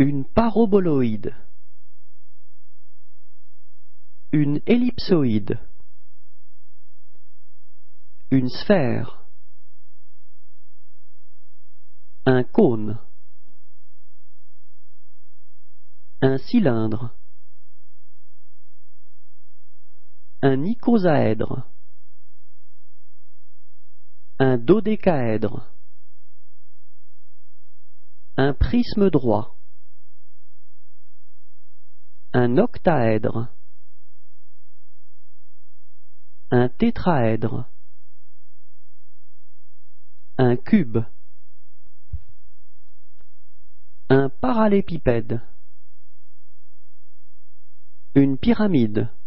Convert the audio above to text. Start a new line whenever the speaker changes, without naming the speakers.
Une paraboloïde. Une ellipsoïde. Une sphère. Un cône. Un cylindre. Un icosaèdre. Un dodécaèdre. Un prisme droit. Un octaèdre. Un tétraèdre. Un cube. Un parallépipède. Une pyramide.